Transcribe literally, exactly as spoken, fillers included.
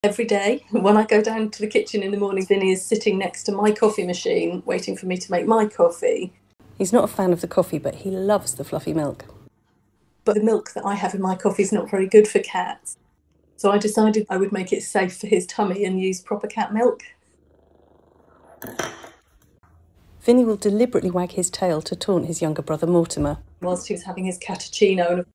Every day, when I go down to the kitchen in the morning, Vinny is sitting next to my coffee machine, waiting for me to make my coffee. He's not a fan of the coffee, but he loves the fluffy milk. But the milk that I have in my coffee is not very good for cats. So I decided I would make it safe for his tummy and use proper cat milk. Vinny will deliberately wag his tail to taunt his younger brother Mortimer. Whilst he was having his cat-uccino, and